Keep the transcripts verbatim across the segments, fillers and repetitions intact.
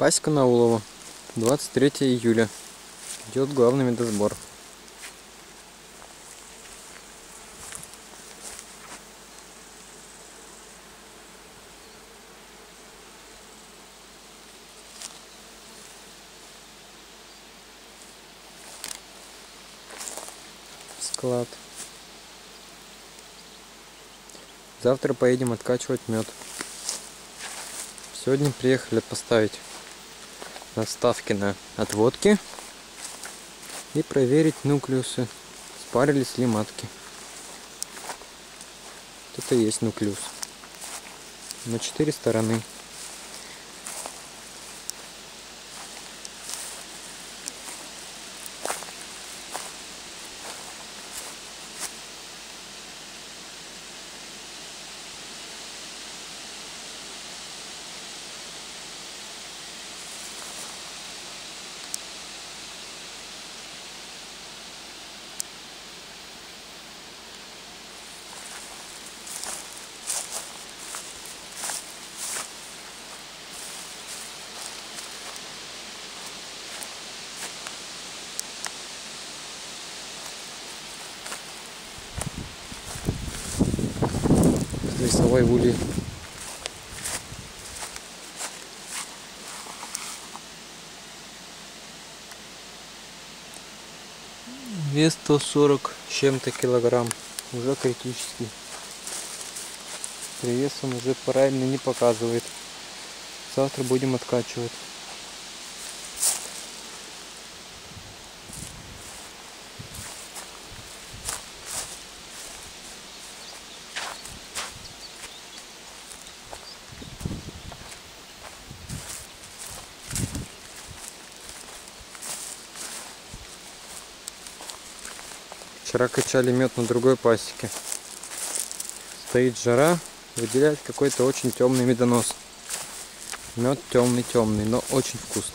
Пасека на улова. двадцать третье июля. Идет главный медосбор. Склад. Завтра поедем откачивать мед. Сегодня приехали поставить наставки на отводки и проверить нуклеусы, спарились ли матки. Это и есть нуклеус на четыре стороны. Весовой улей. Вес сто сорок с чем-то килограмм. Уже критический. При вес он уже правильно не показывает. Завтра будем откачивать. Вчера качали мед на другой пасеке. Стоит жара, выделяет какой-то очень темный медонос. Мед темный-темный, но очень вкусный.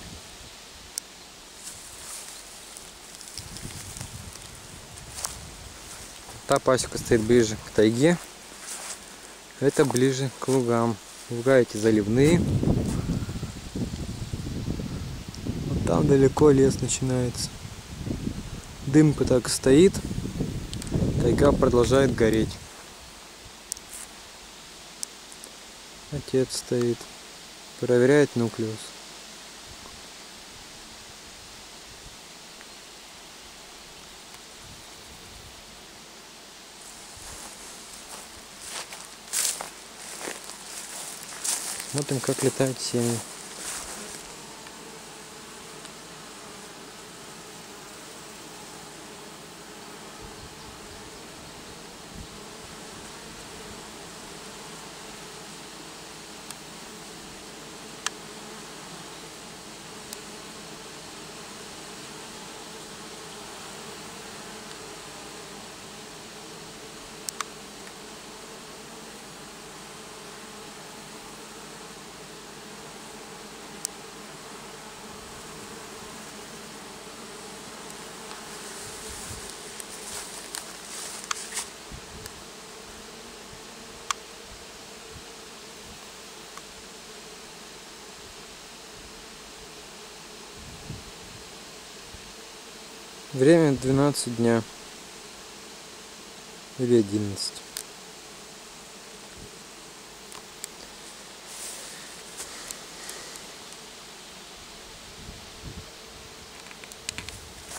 Та пасека стоит ближе к тайге. Это ближе к лугам. Луга эти заливные. Вот там далеко лес начинается. Дымка так стоит. Тайга продолжает гореть. Отец стоит. Проверяет нуклеус. Смотрим, как летают семьи. Время двенадцать дня или одиннадцать.